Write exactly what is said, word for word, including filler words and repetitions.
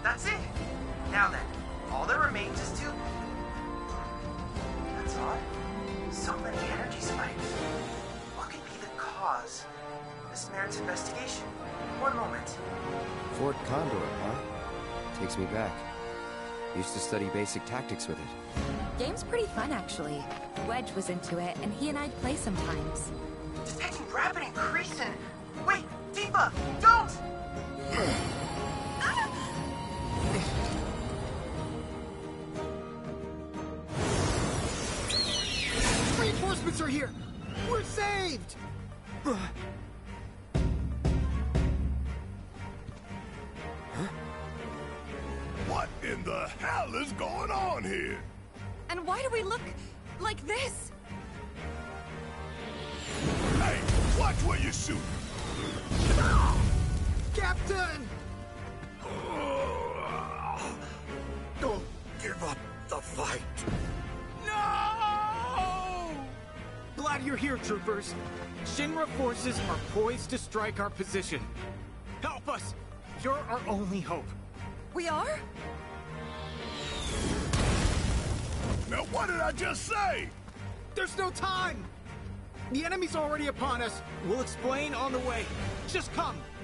That's it. Now then, all that remains is to... That's odd. So many energy spikes. What could be the cause? This merits investigation. One moment. Fort Condor, huh? Takes me back. Used to study basic tactics with it. Game's pretty fun, actually. Wedge was into it, and he and I'd play sometimes. Detecting rapid increase in... Wait, Tifa, don't! Reinforcements are here! We're saved! What in the hell is going on here? And why do we look like this? Hey, watch where you shoot! Captain! Don't give up the fight! No! Glad you're here, troopers. Shinra forces are poised to strike our position. Help us! You're our only hope. We are? Now what did I just say? There's no time! The enemy's already upon us. We'll explain on the way. Just come.